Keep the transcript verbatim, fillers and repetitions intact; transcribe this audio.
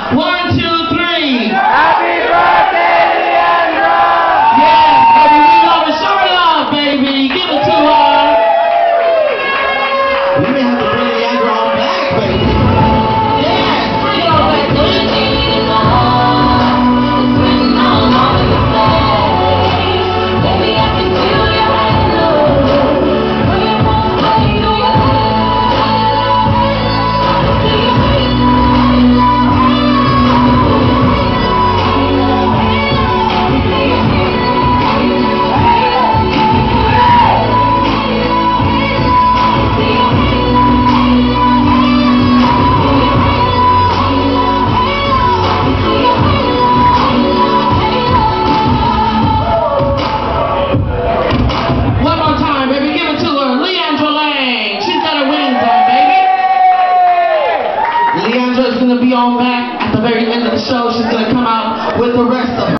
One, two, three. Happy birthday, Leandra! Yes, baby, we love it. Show her love, baby. Give it to her. We may have to bring Leandra on back, baby. Yes, bring it on back, please. One more time, baby. Give it to her. Leandra Langs. She's got her wings on, baby. Leandra is going to be on back at the very end of the show. She's going to come out with the rest of her.